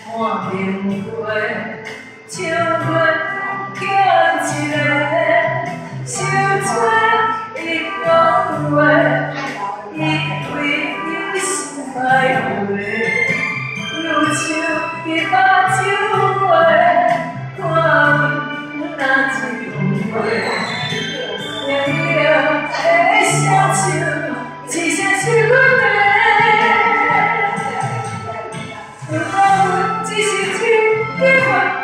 看明花，像阮欠一个，想找伊讲话，伊为你心歹过，如像伊目睭花，看阮若一过，明了的双手，一声是阮的。 只是一个